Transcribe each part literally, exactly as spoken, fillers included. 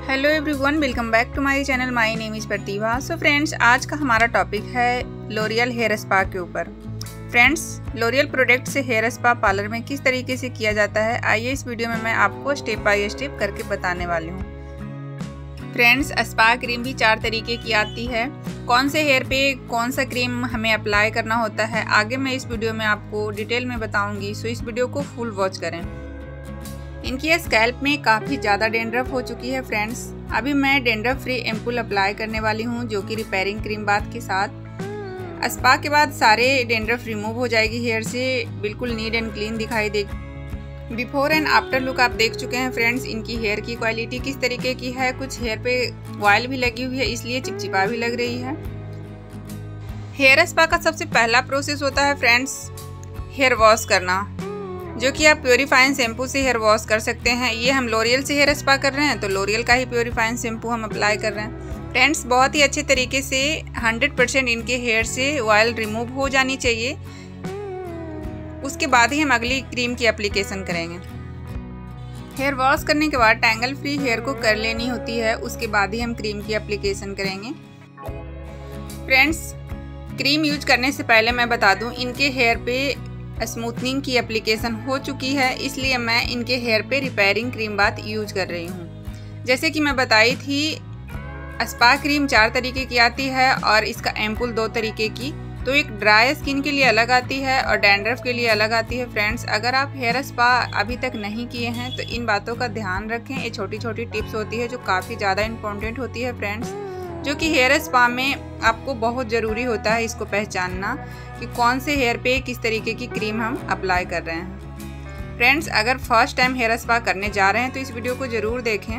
Hello everyone, welcome back to my channel. My name is Pratibha. So friends, आज का हमारा topic है L'Oréal hair spa के ऊपर। फ्रेंड्स, लॉरियल प्रोडक्ट से हेयर स्पा पार्लर में किस तरीके से किया जाता है, आइए इस वीडियो में मैं आपको स्टेप बाय स्टेप करके बताने वाली हूँ। फ्रेंड्स, स्पा क्रीम भी चार तरीके की आती है। कौन से हेयर पे कौन सा क्रीम हमें अप्लाई करना होता है, आगे मैं इस वीडियो में आपको डिटेल में बताऊँगी। सो इस वीडियो को फुल वॉच करें। इनकी स्कैल्प में काफ़ी ज़्यादा डेंड्रफ हो चुकी है। फ्रेंड्स, अभी मैं डेंड्रफ फ्री एम्पूल अप्लाई करने वाली हूँ, जो कि रिपेयरिंग क्रीम बाथ के साथ। स्पा के बाद सारे डेंड्रफ रिमूव हो जाएगी हेयर से, बिल्कुल नीट एंड क्लीन दिखाई देगी। बिफोर एंड आफ्टर लुक आप देख चुके हैं। फ्रेंड्स, इनकी हेयर की क्वालिटी किस तरीके की है। कुछ हेयर पे ऑयल भी लगी हुई है, इसलिए चिपचिपा भी लग रही है। हेयर स्पा का सबसे पहला प्रोसेस होता है फ्रेंड्स, हेयर वॉश करना, जो कि आप प्योरीफाइंग शैम्पू से हेयर वॉश कर सकते हैं। ये हम लॉरियल से हेयर स्पा कर रहे हैं, तो लॉरियल का ही प्योरीफाइंग शैम्पू हम अप्लाई कर रहे हैं। फ्रेंड्स, बहुत ही अच्छे तरीके से हंड्रेड परसेंट इनके हेयर से ऑयल रिमूव हो जानी चाहिए। उसके बाद ही हम अगली क्रीम की एप्लीकेशन करेंगे। हेयर वॉश करने के बाद टैंगल फ्री हेयर को कर लेनी होती है, उसके बाद ही हम क्रीम की एप्लीकेशन करेंगे। फ्रेंड्स, क्रीम यूज करने से पहले मैं बता दूं, इनके हेयर पे स्मूथनिंग की एप्लीकेशन हो चुकी है, इसलिए मैं इनके हेयर पे रिपेयरिंग क्रीम बाथ यूज कर रही हूँ। जैसे कि मैं बताई थी, स्पा क्रीम चार तरीके की आती है और इसका एम्पूल दो तरीके की, तो एक ड्राई स्किन के लिए अलग आती है और डैंड्रफ के लिए अलग आती है। फ्रेंड्स, अगर आप हेयर स्पा अभी तक नहीं किए हैं तो इन बातों का ध्यान रखें। ये छोटी छोटी टिप्स होती है जो काफ़ी ज़्यादा इंपॉर्टेंट होती है फ्रेंड्स, जो कि हेयर स्पा में आपको बहुत ज़रूरी होता है इसको पहचानना कि कौन से हेयर पे किस तरीके की क्रीम हम अप्लाई कर रहे हैं। फ्रेंड्स, अगर फर्स्ट टाइम हेयर स्पा करने जा रहे हैं तो इस वीडियो को ज़रूर देखें,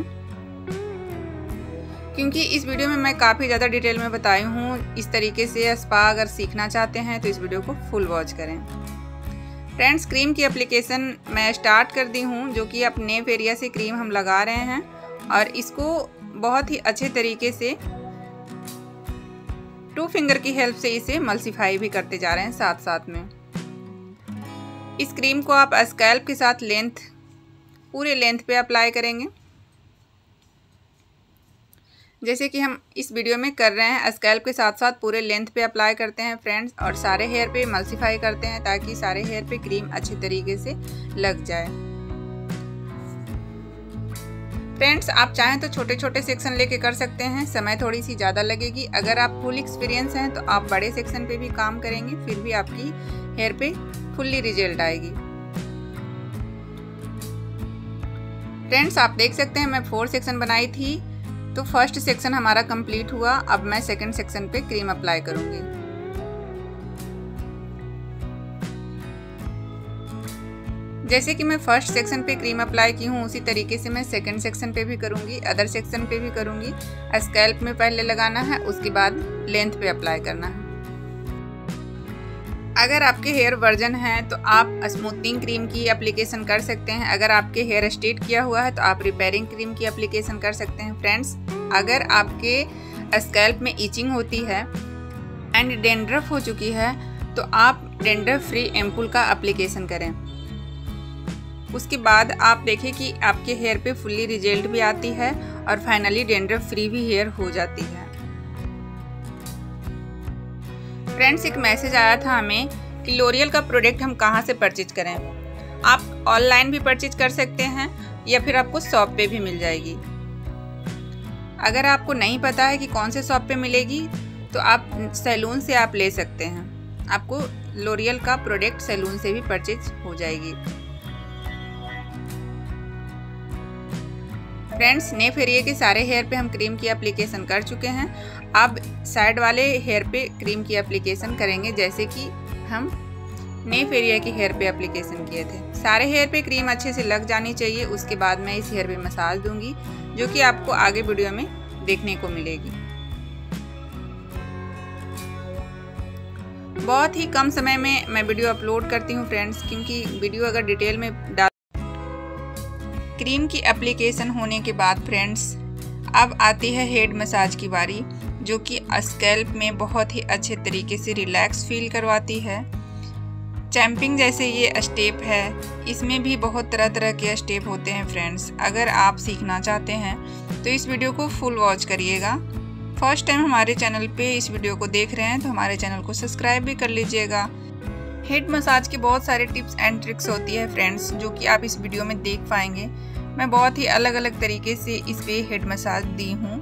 क्योंकि इस वीडियो में मैं काफ़ी ज़्यादा डिटेल में बताई हूँ। इस तरीके से स्पा अगर सीखना चाहते हैं तो इस वीडियो को फुल वॉच करें। फ्रेंड्स, क्रीम की एप्लीकेशन मैं स्टार्ट कर दी हूँ, जो कि अब नेप एरिया से क्रीम हम लगा रहे हैं और इसको बहुत ही अच्छे तरीके से टू फिंगर की हेल्प से इसे मल्सीफाई भी करते जा रहे हैं साथ साथ में। इस क्रीम को आप स्कैल्प के साथ लेंथ पूरे लेंथ पे अप्लाई करेंगे, जैसे कि हम इस वीडियो में कर रहे हैं। स्कैल्प के साथ साथ पूरे लेंथ पे अप्लाई करते हैं फ्रेंड्स, और सारे हेयर पे मल्सीफाई करते हैं ताकि सारे हेयर पे क्रीम अच्छे तरीके से लग जाए। फ्रेंड्स, आप चाहें तो छोटे छोटे सेक्शन लेके कर सकते हैं, समय थोड़ी सी ज़्यादा लगेगी। अगर आप फुल एक्सपीरियंस हैं तो आप बड़े सेक्शन पे भी काम करेंगे, फिर भी आपकी हेयर पे फुल्ली रिजल्ट आएगी। फ्रेंड्स, आप देख सकते हैं मैं फोर सेक्शन बनाई थी, तो फर्स्ट सेक्शन हमारा कंप्लीट हुआ। अब मैं सेकंड सेक्शन पे क्रीम अप्लाई करूँगी। जैसे कि मैं फर्स्ट सेक्शन पे क्रीम अप्लाई की हूँ, उसी तरीके से मैं सेकंड सेक्शन पे भी करूँगी, अदर सेक्शन पे भी करूँगी। स्कैल्प में पहले लगाना है, उसके बाद लेंथ पे अप्लाई करना है। अगर आपके हेयर वर्जन है तो आप स्मूथनिंग क्रीम की एप्लीकेशन कर सकते हैं। अगर आपके हेयर स्ट्रेट किया हुआ है तो आप रिपेयरिंग क्रीम की एप्लीकेशन कर सकते हैं। फ्रेंड्स, अगर आपके स्कैल्प में इचिंग होती है एंड डेंड्रफ हो चुकी है तो आप डेंड्रफ फ्री एम्पूल का एप्लीकेशन करें। उसके बाद आप देखें कि आपके हेयर पे फुल्ली रिजल्ट भी आती है और फाइनली डेंड्रफ फ्री भी हेयर हो जाती है। फ्रेंड्स, एक मैसेज आया था हमें कि लॉरियल का प्रोडक्ट हम कहाँ से परचेज करें। आप ऑनलाइन भी परचेज कर सकते हैं या फिर आपको शॉप पे भी मिल जाएगी। अगर आपको नहीं पता है कि कौन से शॉप पे मिलेगी तो आप सैलून से आप ले सकते हैं। आपको लॉरियल का प्रोडक्ट सैलून से भी परचेज हो जाएगी। फ्रेंड्स, नेप एरिया के सारे हेयर पे हम क्रीम की एप्लीकेशन कर चुके हैं। अब साइड वाले हेयर पे क्रीम की एप्लीकेशन करेंगे, जैसे कि हम नेप एरिया के हेयर पे एप्लीकेशन किए थे। सारे हेयर पे क्रीम अच्छे से लग जानी चाहिए। उसके बाद मैं इस हेयर पे मसाज दूंगी, जो कि आपको आगे वीडियो में देखने को मिलेगी। बहुत ही कम समय में मैं वीडियो अपलोड करती हूँ फ्रेंड्स, क्योंकि वीडियो अगर डिटेल में डाल क्रीम की एप्लीकेशन होने के बाद फ्रेंड्स, अब आती है हेड मसाज की बारी, जो कि स्कैल्प में बहुत ही अच्छे तरीके से रिलैक्स फील करवाती है। चैम्पिंग जैसे ये स्टेप है, इसमें भी बहुत तरह तरह के स्टेप होते हैं फ्रेंड्स। अगर आप सीखना चाहते हैं तो इस वीडियो को फुल वॉच करिएगा। फर्स्ट टाइम हमारे चैनल पे इस वीडियो को देख रहे हैं तो हमारे चैनल को सब्सक्राइब भी कर लीजिएगा। हेड मसाज के बहुत सारे टिप्स एंड ट्रिक्स होती है फ्रेंड्स, जो कि आप इस वीडियो में देख पाएंगे। मैं बहुत ही अलग अलग तरीके से इस पे हेड मसाज दी हूँ।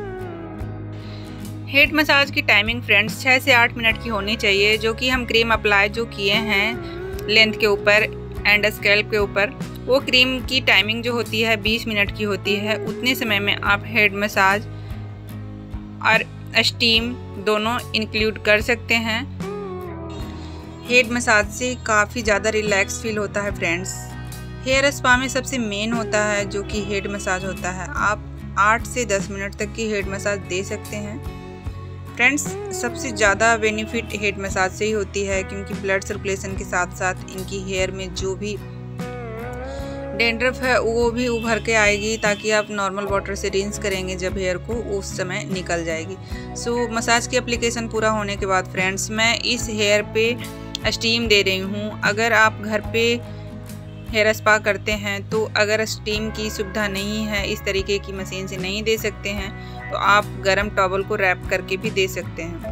हेड मसाज की टाइमिंग फ्रेंड्स छः से आठ मिनट की होनी चाहिए, जो कि हम क्रीम अप्लाई जो किए हैं लेंथ के ऊपर एंड स्कैल्प के ऊपर, वो क्रीम की टाइमिंग जो होती है बीस मिनट की होती है। उतने समय में आप हेड मसाज और स्टीम दोनों इंक्लूड कर सकते हैं। हेड मसाज से काफ़ी ज़्यादा रिलैक्स फील होता है फ्रेंड्स। हेयर स्पा में सबसे मेन होता है जो कि हेड मसाज होता है। आप आठ से दस मिनट तक की हेड मसाज दे सकते हैं फ्रेंड्स। सबसे ज़्यादा बेनिफिट हेड मसाज से ही होती है, क्योंकि ब्लड सर्कुलेशन के साथ साथ इनकी हेयर में जो भी डेंड्रफ है वो भी उभर के आएगी, ताकि आप नॉर्मल वाटर से रिंस करेंगे जब हेयर को उस समय निकल जाएगी। सो so, मसाज की एप्लीकेशन पूरा होने के बाद फ्रेंड्स मैं इस हेयर पे स्टीम दे रही हूँ। अगर आप घर पे हेयर स्पा करते हैं तो अगर स्टीम की सुविधा नहीं है, इस तरीके की मशीन से नहीं दे सकते हैं, तो आप गरम टॉवल को रैप करके भी दे सकते हैं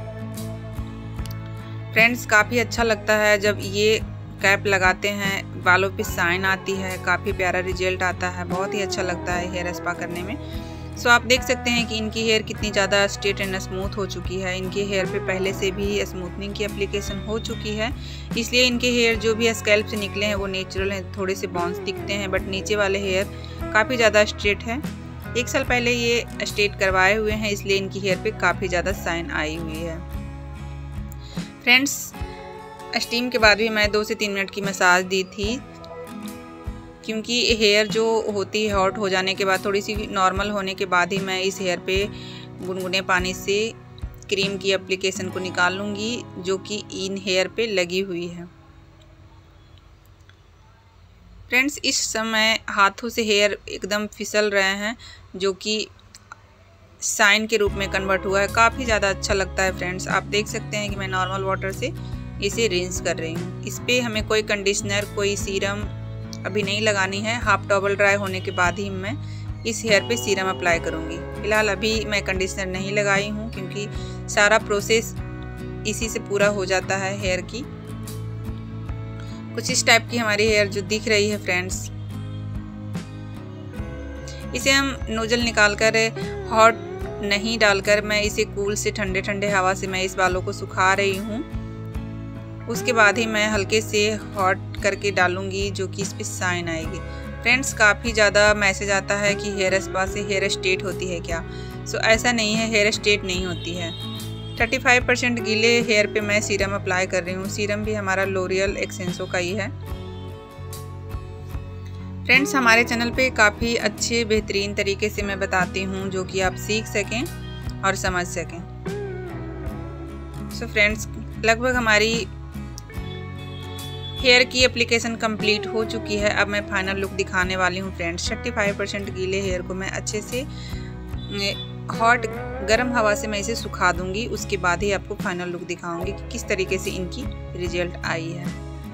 फ्रेंड्स। काफ़ी अच्छा लगता है जब ये कैप लगाते हैं, बालों पे शाइन आती है, काफ़ी प्यारा रिजल्ट आता है, बहुत ही अच्छा लगता है हेयर स्पा करने में। सो आप देख सकते हैं कि इनकी हेयर कितनी ज़्यादा स्ट्रेट एंड स्मूथ हो चुकी है। इनके हेयर पे पहले से भी स्मूथनिंग की एप्लीकेशन हो चुकी है, इसलिए इनके हेयर जो भी स्कैल्प से निकले हैं वो नेचुरल हैं, थोड़े से बॉन्स दिखते हैं, बट नीचे वाले हेयर काफ़ी ज़्यादा स्ट्रेट है। एक साल पहले ये स्ट्रेट करवाए हुए हैं, इसलिए इनकी हेयर पे काफ़ी ज़्यादा शाइन आई हुई है फ्रेंड्स। स्टीम के बाद भी मैं दो से तीन मिनट की मसाज दी थी, क्योंकि हेयर जो होती है हॉट हो जाने के बाद, थोड़ी सी नॉर्मल होने के बाद ही मैं इस हेयर पे गुनगुने पानी से क्रीम की एप्लीकेशन को निकाल लूँगी, जो कि इन हेयर पे लगी हुई है फ्रेंड्स। इस समय हाथों से हेयर एकदम फिसल रहे हैं, जो कि शाइन के रूप में कन्वर्ट हुआ है। काफ़ी ज़्यादा अच्छा लगता है फ्रेंड्स। आप देख सकते हैं कि मैं नॉर्मल वाटर से इसे रिंस कर रही हूँ। इस पर हमें कोई कंडीशनर, कोई सीरम अभी नहीं लगानी है। हाफ टॉवल ड्राई होने के बाद ही मैं इस हेयर पे सीरम अप्लाई करूँगी। फिलहाल अभी मैं कंडीशनर नहीं लगाई हूँ, क्योंकि सारा प्रोसेस इसी से पूरा हो जाता है हेयर की। कुछ इस टाइप की हमारी हेयर जो दिख रही है फ्रेंड्स। इसे हम नोजल निकाल कर, हॉट नहीं डालकर, मैं इसे कूल से ठंडे ठंडे हवा से मैं इस बालों को सुखा रही हूँ। उसके बाद ही मैं हल्के से हॉट करके डालूंगी, जो कि इस पर शाइन आएगी फ्रेंड्स। काफ़ी ज़्यादा मैसेज आता है कि हेयर स्पा से हेयर स्ट्रेट होती है क्या। सो ऐसा नहीं है, हेयर स्ट्रेट नहीं होती है। पैंतीस परसेंट गीले हेयर पे मैं सीरम अप्लाई कर रही हूँ। सीरम भी हमारा लोरियल एक्सेंसो का ही है फ्रेंड्स। हमारे चैनल पे काफ़ी अच्छे बेहतरीन तरीके से मैं बताती हूँ, जो कि आप सीख सकें और समझ सकें। सो फ्रेंड्स, लगभग हमारी हेयर की एप्लीकेशन कंप्लीट हो चुकी है। अब मैं फाइनल लुक दिखाने वाली हूँ फ्रेंड्स। पैंतीस परसेंट गीले हेयर को मैं अच्छे से हॉट गर्म हवा से मैं इसे सुखा दूंगी। उसके बाद ही आपको फाइनल लुक दिखाऊंगी कि किस तरीके से इनकी रिजल्ट आई है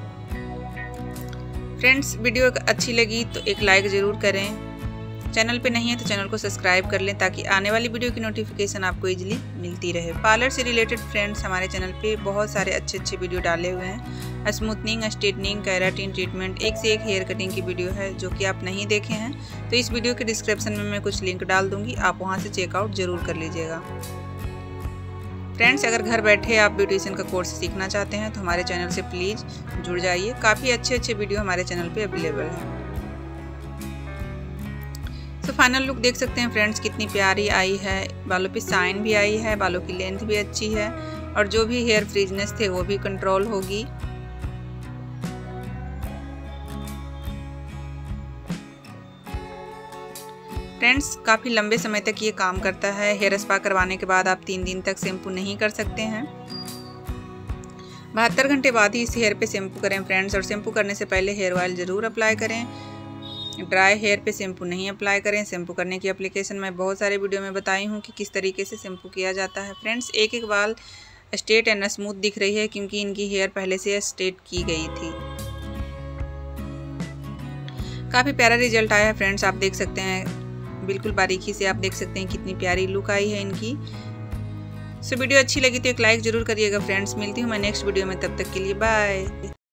फ्रेंड्स। वीडियो अच्छी लगी तो एक लाइक ज़रूर करें। चैनल पे नहीं है तो चैनल को सब्सक्राइब कर लें, ताकि आने वाली वीडियो की नोटिफिकेशन आपको इजीली मिलती रहे। पार्लर से रिलेटेड फ्रेंड्स हमारे चैनल पे बहुत सारे अच्छे अच्छे वीडियो डाले हुए हैं। स्मूथनिंग, स्ट्रेटनिंग, केराटिन ट्रीटमेंट, एक से एक हेयर कटिंग की वीडियो है, जो कि आप नहीं देखे हैं तो इस वीडियो के डिस्क्रिप्शन में मैं कुछ लिंक डाल दूँगी, आप वहाँ से चेकआउट ज़रूर कर लीजिएगा फ्रेंड्स। अगर घर बैठे आप ब्यूटिशियन का कोर्स सीखना चाहते हैं तो हमारे चैनल से प्लीज़ जुड़ जाइए। काफ़ी अच्छे अच्छे वीडियो हमारे चैनल पे अवेलेबल है। तो फाइनल लुक देख सकते हैं फ्रेंड्स, कितनी प्यारी आई है। बालों पे शाइन भी आई है, बालों की लेंथ भी अच्छी है, और जो भी हेयर फ्रीजनेस थे वो भी कंट्रोल होगी। फ्रेंड्स, काफ़ी लंबे समय तक ये काम करता है। हेयर स्पा करवाने के बाद आप तीन दिन तक शैम्पू नहीं कर सकते हैं। बहत्तर घंटे बाद ही इस हेयर पे शैम्पू करें फ्रेंड्स, और शैम्पू करने से पहले हेयर ऑयल ज़रूर अप्लाई करें। ड्राई हेयर पे शैम्पू नहीं अप्लाई करें। शैम्पू करने की एप्लीकेशन मैं बहुत सारे वीडियो में बताई हूँ कि किस तरीके से शैम्पू किया जाता है फ्रेंड्स। एक एक बाल स्ट्रेट एंड स्मूथ दिख रही है, क्योंकि इनकी हेयर पहले से स्ट्रेट की गई थी। काफ़ी प्यारा रिजल्ट आया है फ्रेंड्स, आप देख सकते हैं। बिल्कुल बारीकी से आप देख सकते हैं कितनी प्यारी लुक आई है इनकी। सो वीडियो अच्छी लगी तो एक लाइक ज़रूर करिएगा फ्रेंड्स। मिलती हूँ मैं नेक्स्ट वीडियो में, तब तक के लिए बाय।